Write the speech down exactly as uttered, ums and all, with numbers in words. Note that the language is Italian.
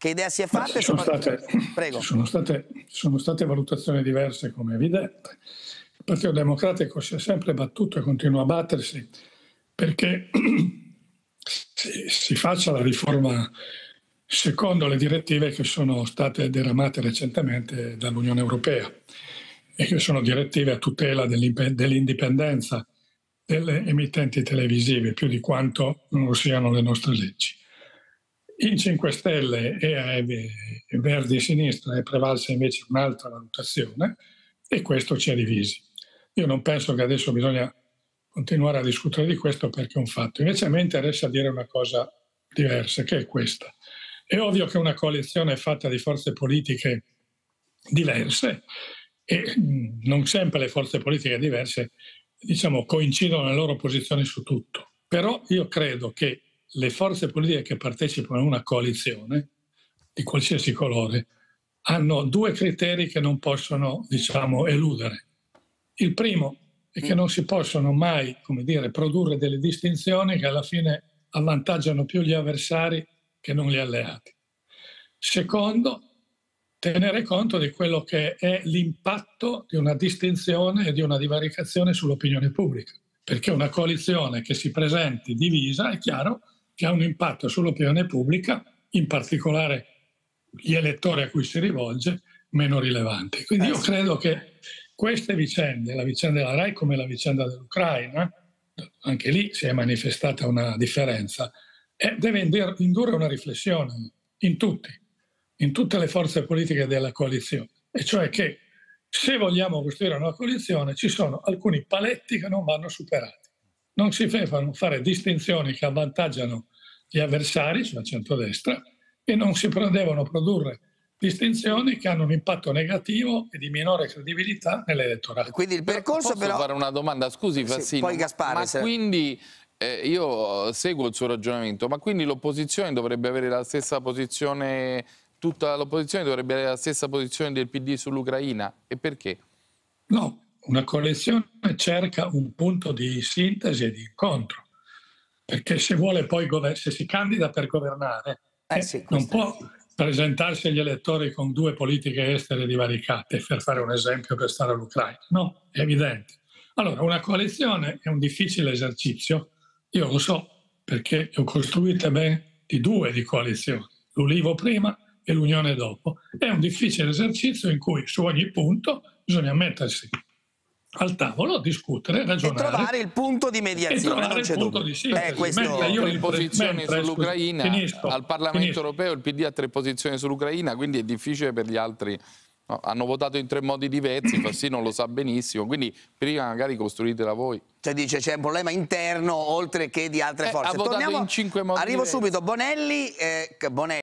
Che idea si è fatta? Ci sono, state, Prego. ci, sono state, ci sono state valutazioni diverse, come è evidente. Il Partito Democratico si è sempre battuto e continua a battersi perché si, si faccia la riforma secondo le direttive che sono state diramate recentemente dall'Unione Europea e che sono direttive a tutela dell'indipendenza delle emittenti televisive, più di quanto non lo siano le nostre leggi. In cinque Stelle e a Verdi e Sinistra è prevalsa invece un'altra valutazione e questo ci ha divisi. Io non penso che adesso bisogna continuare a discutere di questo perché è un fatto. Invece a me interessa dire una cosa diversa, che è questa. È ovvio che una coalizione è fatta di forze politiche diverse e non sempre le forze politiche diverse, diciamo, coincidono nelle loro posizioni su tutto. Però io credo che le forze politiche che partecipano a una coalizione di qualsiasi colore hanno due criteri che non possono, diciamo, eludere. Il primo è che non si possono mai, come dire, produrre delle distinzioni che alla fine avvantaggiano più gli avversari che non gli alleati. Secondo, tenere conto di quello che è l'impatto di una distinzione e di una divaricazione sull'opinione pubblica, perché una coalizione che si presenti divisa è chiaro che ha un impatto sull'opinione pubblica, in particolare gli elettori a cui si rivolge, meno rilevante. Quindi io credo che queste vicende, la vicenda della RAI come la vicenda dell'Ucraina, anche lì si è manifestata una differenza, e deve indurre una riflessione in tutti, in tutte le forze politiche della coalizione, e cioè che se vogliamo costruire una coalizione ci sono alcuni paletti che non vanno superati. Non si devono fare distinzioni che avvantaggiano gli avversari sulla centrodestra e non si devono produrre distinzioni che hanno un impatto negativo e di minore credibilità nell'elettorato. Quindi il percorso Posso però... fare una domanda? Scusi Fassino, sì, poi Gasparri, ma se... quindi eh, io seguo il suo ragionamento, ma quindi l'opposizione dovrebbe avere la stessa posizione, tutta l'opposizione dovrebbe avere la stessa posizione del P D sull'Ucraina? E perché? No. Una coalizione cerca un punto di sintesi e di incontro, perché se vuole poi se si candida per governare eh sì, eh, non può presentarsi agli elettori con due politiche estere divaricate, per fare un esempio per stare all'Ucraina. No, è evidente. Allora, una coalizione è un difficile esercizio, io lo so, perché ho costruite ben di due di coalizioni, l'Ulivo prima e l'Unione dopo. È un difficile esercizio in cui su ogni punto bisogna mettersi al tavolo, discutere, ragionare. E trovare il punto di mediazione, non c'è dubbio. Eh, questo... Io tre posizioni sull'Ucraina, al Parlamento finisco. europeo il P D ha tre posizioni sull'Ucraina, quindi è difficile per gli altri. No, hanno votato in tre modi diversi, Fassino lo sa benissimo, quindi prima magari costruitela voi. Cioè dice c'è un problema interno oltre che di altre eh, forze. Ha votato Torniamo, in cinque modi arrivo diversi. subito, Bonelli, eh, Bonelli